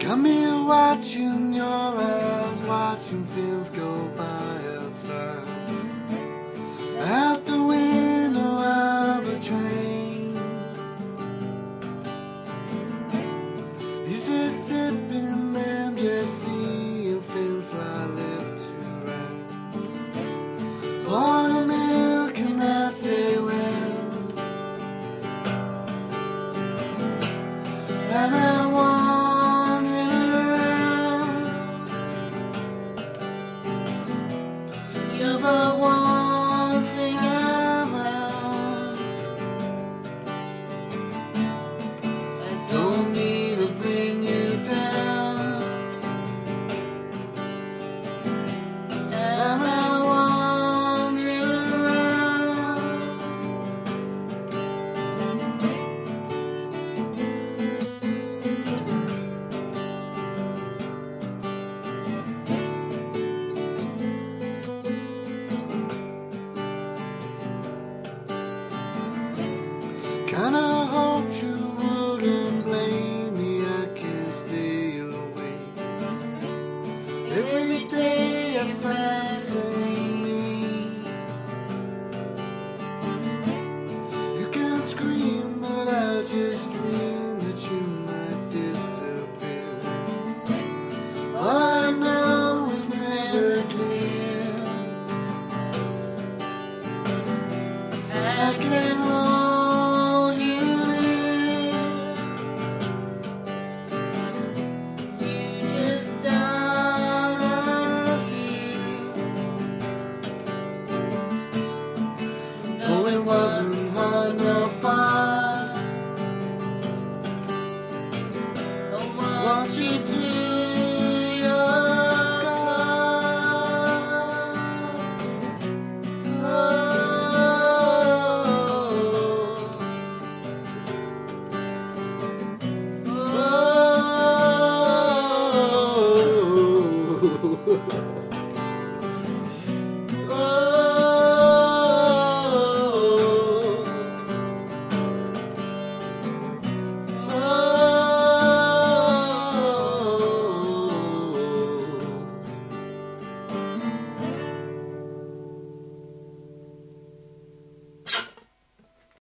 Come here watching your eyes, watching things go by outside. Out the window of a train, he says sipping them, just seeing things fly left to right. Born American, I say, well, and I'm wandering around, silver one.